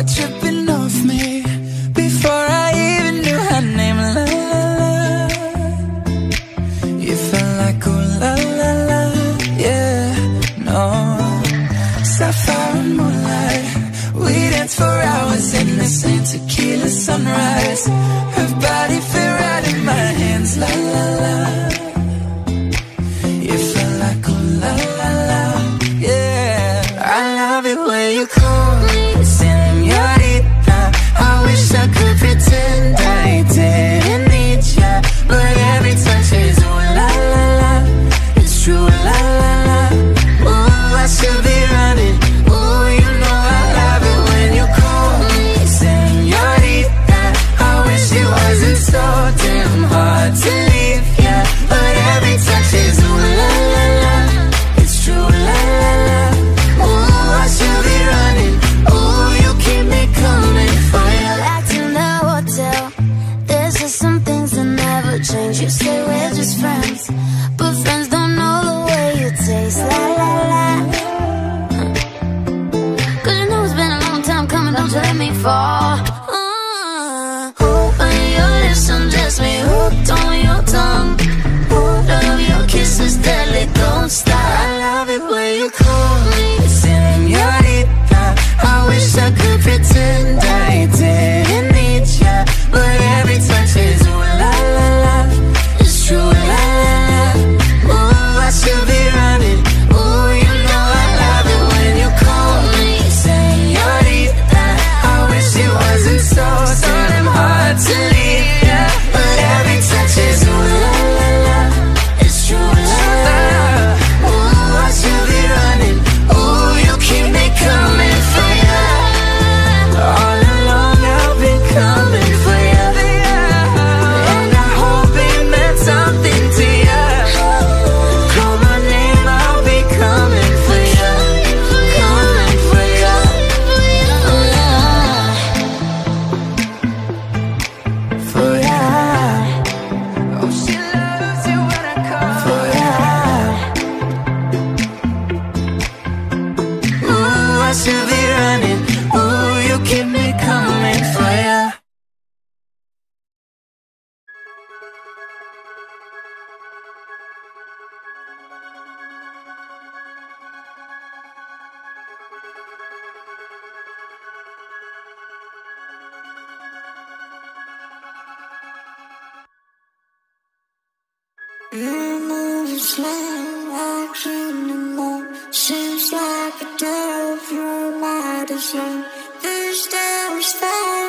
are tripping off me before I even knew her name. La la la, you felt like ooh la la la, yeah, no. Sapphire and moonlight, we danced for hours in the same tequila sunrise. Her body fit right in my hands, la la la. You felt like ooh la la la, yeah. I love it when you call me señorita. I wish I could pretend I didn't need ya, but every touch is ooh la la la. It's true, la la la. Ooh, I should be running. Ooh, you know I love it when you call me señorita. I wish it wasn't so damn hard to leave ya, but every touch is ooh la la la. It's true, la la la. Ooh, I should be running. Ooh, you keep me coming for ya. Back in the hotel, there's just some things that never change. You say we're just friends, but friends don't know the way you taste. La la la. Cause you know it's been a long time coming, don't you let me fall. When your lips undress me, hooked on your tongue. Love your kisses deadly, don't stop. I love it when you call me señorita. I wish I could pretend I didn't need ya, but every touch is ooh la la la. It's true, la la la. Ooh, I should be running. Ooh, you know I love it when you call me señorita. I wish it wasn't so damn hard to leave ya, but every touch is ooh la la la. It's true, la la la. Ooh, I should be running. Ooh, you keep me coming for ya. All along I've been coming for ya, and I hope it meant something to ya. Call my name, I'll be coming for ya, coming for ya. For ya. Oh, she loves you when I call for ya. Ooh, I should be running. Ooh, you keep me coming for ya. You move slow, walking alone. Seems like a devil, you're my design. This day was fine.